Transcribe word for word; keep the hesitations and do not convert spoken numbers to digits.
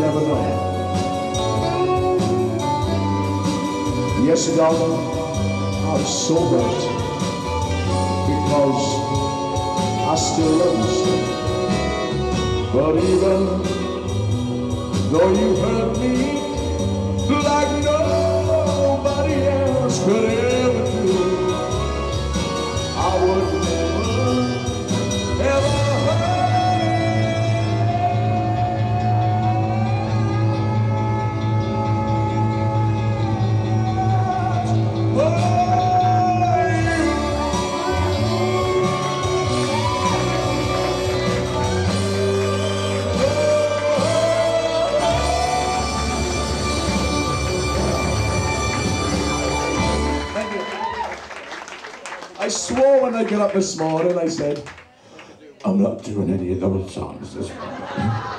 ever know. Yes, darling, I'm so hurt because I still love you so. But even though you hurt me like nobody else could ever do, I would never, ever hurt you. I swore when I got up this morning, I said, I'm not doing any of those songs this morning.